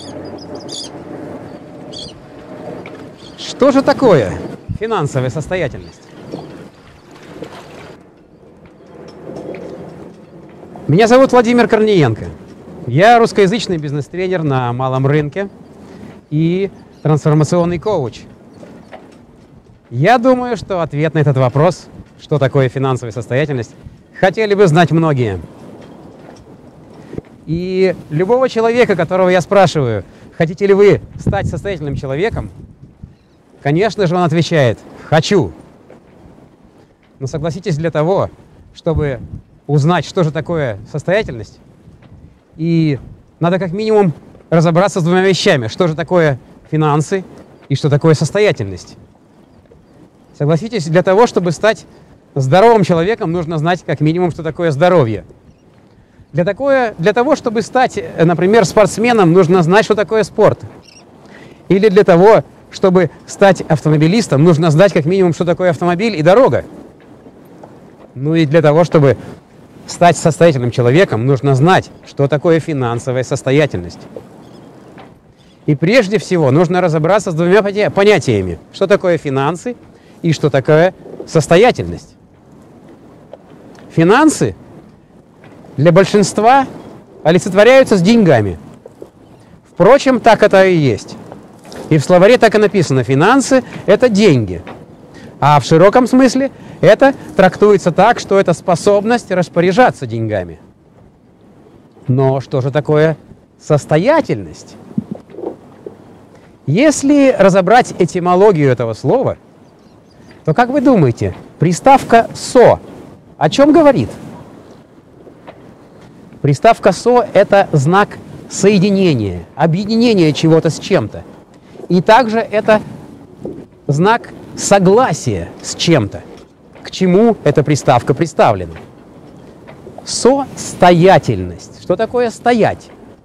Что же такое финансовая состоятельность? Меня зовут Владимир Корниенко. Я русскоязычный бизнес-тренер на малом рынке и трансформационный коуч. Я думаю, что ответ на этот вопрос, что такое финансовая состоятельность, хотели бы знать многие. И любого человека, которого я спрашиваю, хотите ли вы стать состоятельным человеком, конечно же, он отвечает: хочу. Но согласитесь, для того, чтобы узнать, что же такое состоятельность, и надо как минимум разобраться с двумя вещами: что же такое финансы и что такое состоятельность. Согласитесь, для того, чтобы стать здоровым человеком, нужно знать как минимум, что такое здоровье. Для того, чтобы стать, например, спортсменом, нужно знать, что такое спорт. Или для того, чтобы стать автомобилистом, нужно знать как минимум, что такое автомобиль и дорога. Ну и для того, чтобы стать состоятельным человеком, нужно знать, что такое финансовая состоятельность. И прежде всего нужно разобраться с двумя понятиями: что такое финансы и что такое состоятельность. Финансы для большинства олицетворяются с деньгами. Впрочем, так это и есть. И в словаре так и написано: финансы – это деньги. А в широком смысле это трактуется так, что это способность распоряжаться деньгами. Но что же такое состоятельность? Если разобрать этимологию этого слова, то, как вы думаете, приставка «со» о чем говорит? Приставка «со» – это знак соединения, объединения чего-то с чем-то. И также это знак согласия с чем-то, к чему эта приставка представлена. Состоятельность. Что такое стоять?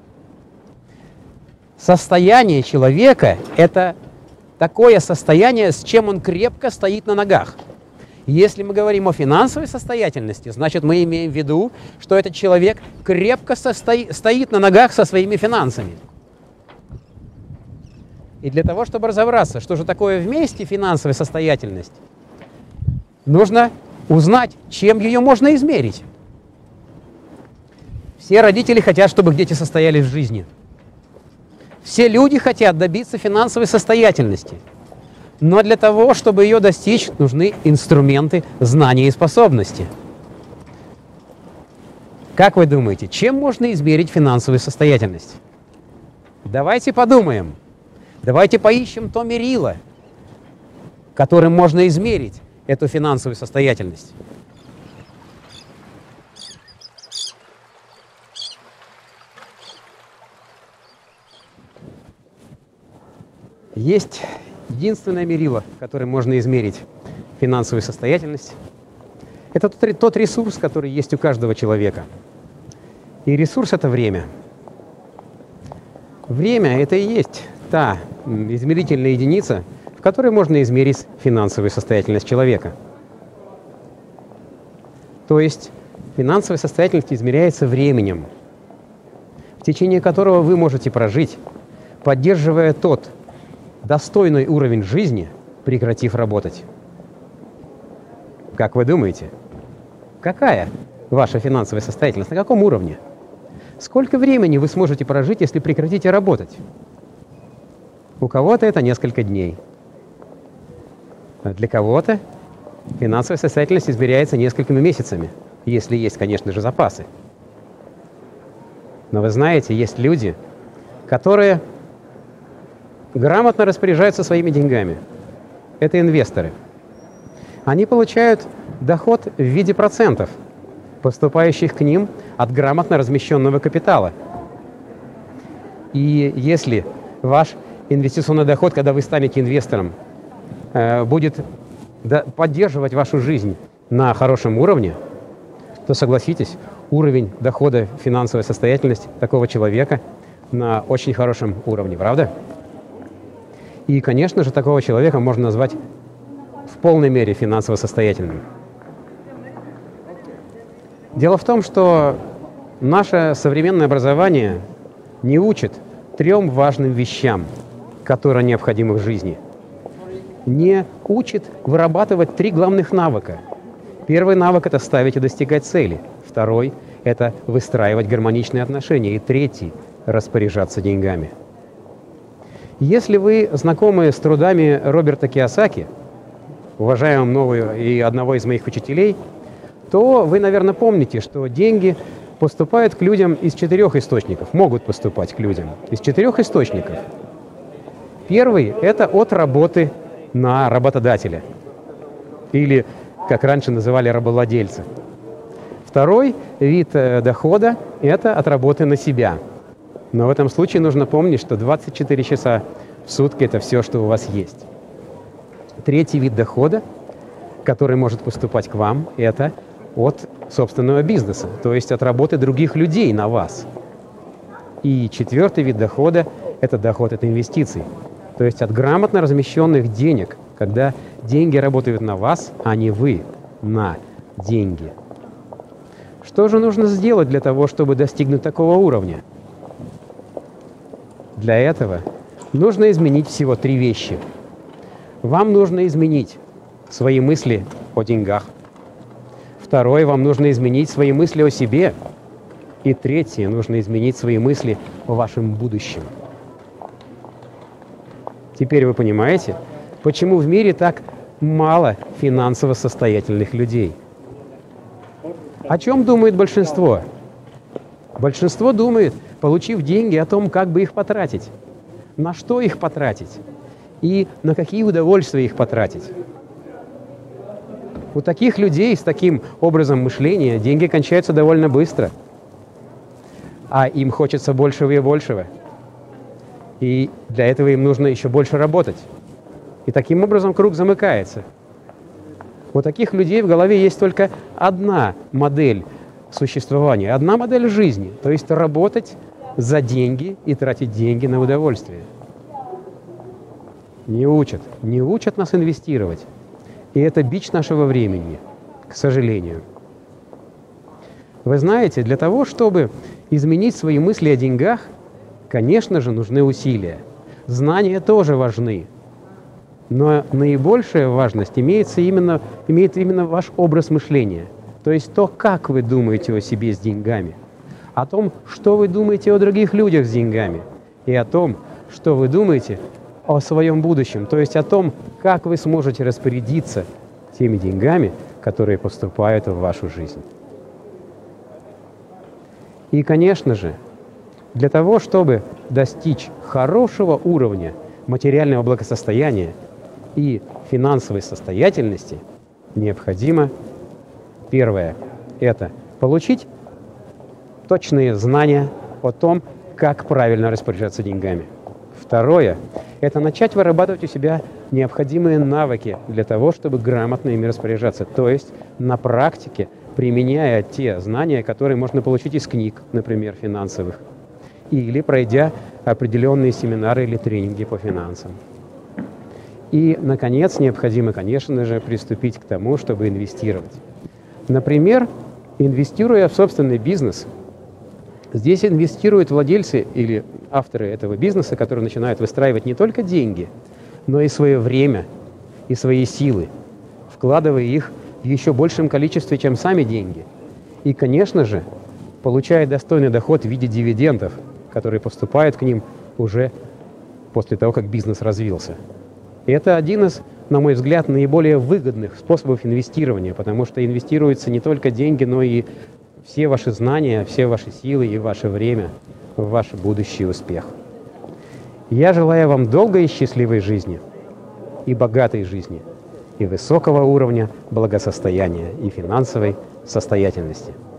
Состояние человека – это такое состояние, с чем он крепко стоит на ногах. Если мы говорим о финансовой состоятельности, значит, мы имеем в виду, что этот человек крепко стоит на ногах со своими финансами. И для того, чтобы разобраться, что же такое вместе финансовая состоятельность, нужно узнать, чем ее можно измерить. Все родители хотят, чтобы их дети состоялись в жизни. Все люди хотят добиться финансовой состоятельности. Но для того, чтобы ее достичь, нужны инструменты, знания и способности. Как вы думаете, чем можно измерить финансовую состоятельность? Давайте подумаем. Давайте поищем то мерило, которым можно измерить эту финансовую состоятельность. Есть единственное мерило, которым можно измерить финансовую состоятельность. Это тот ресурс, который есть у каждого человека. И ресурс – это время. Время – это и есть та измерительная единица, в которой можно измерить финансовую состоятельность человека. То есть финансовая состоятельность измеряется временем, в течение которого вы можете прожить, поддерживая тот достойный уровень жизни, прекратив работать. Как вы думаете, какая ваша финансовая состоятельность, на каком уровне? Сколько времени вы сможете прожить, если прекратите работать? У кого-то это несколько дней. А для кого-то финансовая состоятельность измеряется несколькими месяцами, если есть, конечно же, запасы. Но вы знаете, есть люди, которые грамотно распоряжаются своими деньгами. Это инвесторы. Они получают доход в виде процентов, поступающих к ним от грамотно размещенного капитала. И если ваш инвестиционный доход, когда вы станете инвестором, будет поддерживать вашу жизнь на хорошем уровне, то, согласитесь, уровень дохода, финансовая состоятельность такого человека на очень хорошем уровне, правда? И, конечно же, такого человека можно назвать в полной мере финансово состоятельным. Дело в том, что наше современное образование не учит 3 важным вещам, которые необходимы в жизни. Не учит вырабатывать 3 главных навыка. Первый навык – это ставить и достигать цели. Второй – это выстраивать гармоничные отношения. И третий – распоряжаться деньгами. Если вы знакомы с трудами Роберта Кийосаки, уважаемого и одного из моих учителей, то вы, наверное, помните, что деньги поступают к людям из 4 источников, могут поступать к людям из 4 источников. Первый – это от работы на работодателя, или, как раньше называли, рабовладельца. Второй вид дохода – это от работы на себя. Но в этом случае нужно помнить, что 24 часа в сутки – это все, что у вас есть. Третий вид дохода, который может поступать к вам, это от собственного бизнеса, то есть от работы других людей на вас. И 4-й вид дохода – это доход от инвестиций, то есть от грамотно размещенных денег, когда деньги работают на вас, а не вы на деньги. Что же нужно сделать для того, чтобы достигнуть такого уровня? Для этого нужно изменить всего 3 вещи. Вам нужно изменить свои мысли о деньгах. Второе, вам нужно изменить свои мысли о себе. И третье, нужно изменить свои мысли о вашем будущем. Теперь вы понимаете, почему в мире так мало финансово состоятельных людей? О чем думает большинство? Большинство думает, получив деньги, о том, как бы их потратить, на что их потратить и на какие удовольствия их потратить. У таких людей с таким образом мышления деньги кончаются довольно быстро, а им хочется большего и большего. И для этого им нужно еще больше работать. И таким образом круг замыкается. У таких людей в голове есть только одна модель существования, одна модель жизни, то есть работать за деньги и тратить деньги на удовольствие. Не учат нас инвестировать. И это бич нашего времени, к сожалению. Вы знаете, для того, чтобы изменить свои мысли о деньгах, конечно же, нужны усилия. Знания тоже важны. Но наибольшая важность имеет именно ваш образ мышления. То есть то, как вы думаете о себе с деньгами, о том, что вы думаете о других людях с деньгами, и о том, что вы думаете о своем будущем, то есть о том, как вы сможете распорядиться теми деньгами, которые поступают в вашу жизнь. И, конечно же, для того, чтобы достичь хорошего уровня материального благосостояния и финансовой состоятельности, необходимо, первое, это получить точные знания о том, как правильно распоряжаться деньгами. Второе – это начать вырабатывать у себя необходимые навыки для того, чтобы грамотно ими распоряжаться. То есть на практике, применяя те знания, которые можно получить из книг, например, финансовых, или пройдя определенные семинары или тренинги по финансам. И, наконец, необходимо, конечно же, приступить к тому, чтобы инвестировать. Например, инвестируя в собственный бизнес, здесь инвестируют владельцы или авторы этого бизнеса, которые начинают выстраивать не только деньги, но и свое время, и свои силы, вкладывая их в еще большем количестве, чем сами деньги. И, конечно же, получая достойный доход в виде дивидендов, которые поступают к ним уже после того, как бизнес развился. И это один из, на мой взгляд, наиболее выгодных способов инвестирования, потому что инвестируются не только деньги, но и все ваши знания, все ваши силы и ваше время в ваш будущий успех. Я желаю вам долгой и счастливой жизни, и богатой жизни, и высокого уровня благосостояния и финансовой состоятельности.